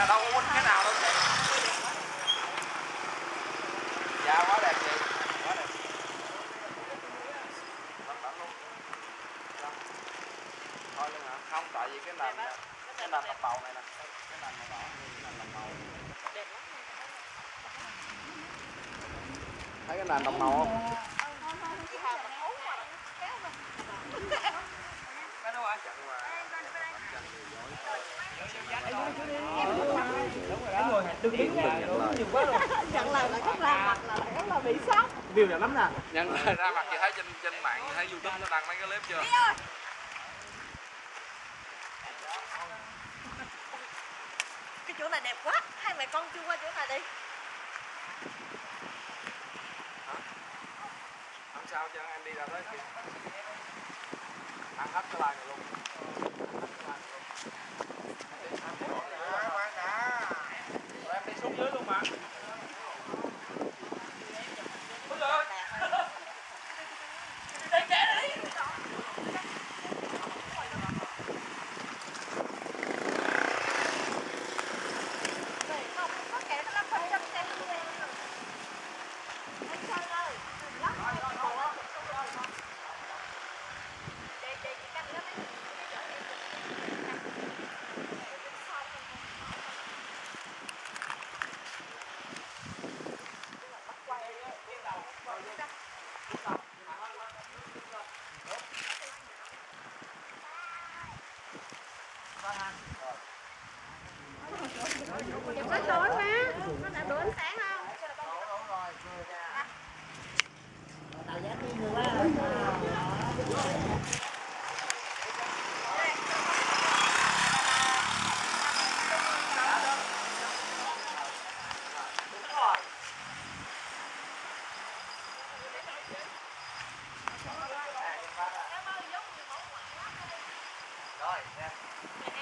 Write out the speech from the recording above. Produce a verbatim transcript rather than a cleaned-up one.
đâu có quýnh cái nào đâu chị. Dạ quá đẹp chị, quá đẹp. Thôi luôn hả? Không, tại vì cái nền cái nền làm màu này nè, cái nền màu đỏ, cái nền làm màu. Thấy cái nền đồng màu không? Đừng đứng ra, nhiều quá rồi. Nhận lời là chắc ra mặt là rất là bị sốc. View đẹp lắm nè. Nhân lời ra mặt chị thấy trên trên mạng, chị thấy YouTube nó đăng mấy cái clip chưa? Cái chỗ này đẹp quá, hai mẹ con chưa qua chỗ này đi. Hả? Không sao cho em đi ra tới kìa. Ăn hết cái like này luôn. Em đi xuống dưới luôn mà. Nó tối quá, nó đã đủ ánh sáng không? Tạo giá đi người quá. Rồi, nha.